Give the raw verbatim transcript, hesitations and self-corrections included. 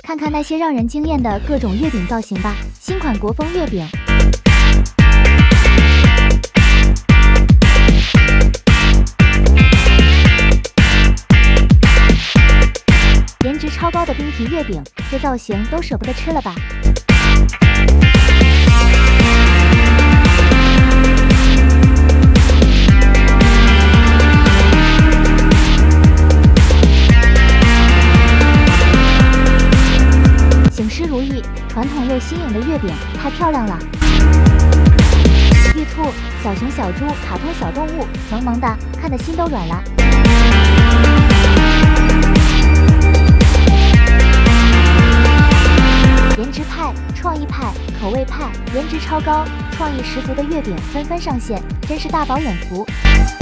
看看那些让人惊艳的各种月饼造型吧。新款国风月饼，颜值超高的冰皮月饼，这造型都舍不得吃了吧？形式如意，传统又新颖的月饼太漂亮了。玉兔、小熊、小猪，卡通小动物，萌萌的，看得心都软了。颜值派、创意派、口味派，颜值超高、创意十足的月饼纷纷上线，真是大饱眼福。